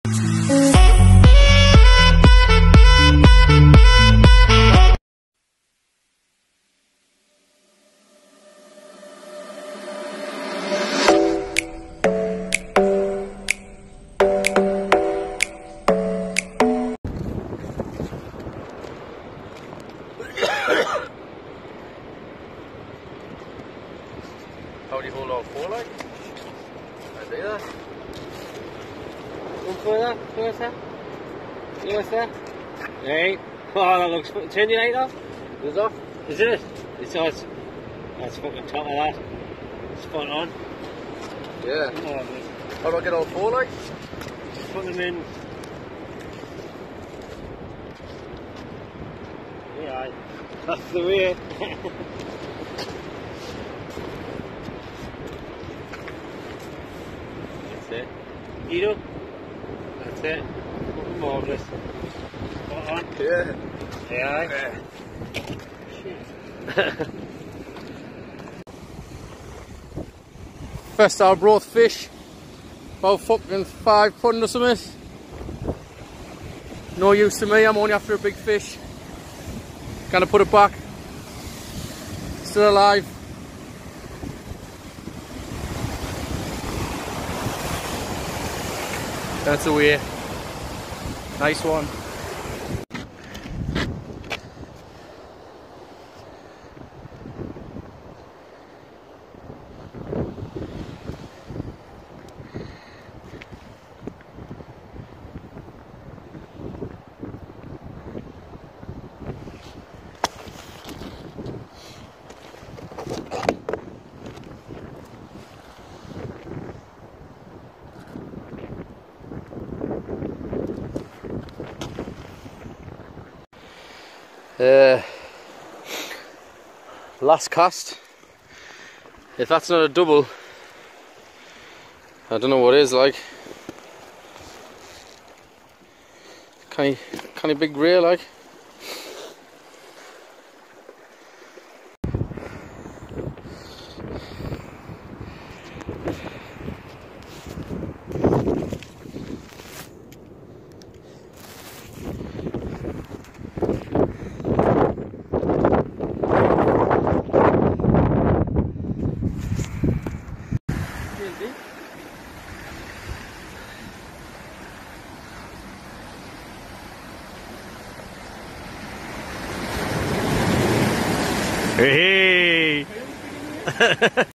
How do you hold on for, like? I do that. One further, closer. Closer. Right. Oh, that looks fun. Turn your light off. Is that? Is it? It's nice. That's fucking top of that. Spot on. Yeah. Oh, How do I get on for, like? just put them in. Yeah, that's the way. That's it. Edo. That's it. Marvellous. Spot on. Yeah. Yeah. Yeah. First I brought fish, about fucking 5 pound or something. No use to me, I'm only after a big fish. Gonna put it back. Still alive. That's away. Nice one. Last cast. If that's not a double, I don't know what is like. Kind of big grey like. Hey!